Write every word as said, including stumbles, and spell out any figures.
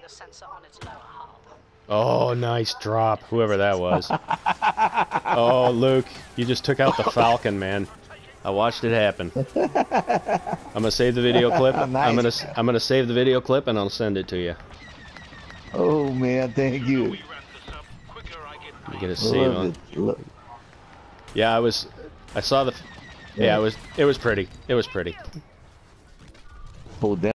Oh, nice drop, whoever that was. Oh, Luke, you just took out the Falcon, man. I watched it happen. I'm gonna save the video clip. Nice. I'm gonna I'm gonna save the video clip and I'll send it to you. Oh man, thank you. You get a save on. Love it. Yeah, I was. I saw the. Yeah, it was. It was pretty. It was pretty. Pull down.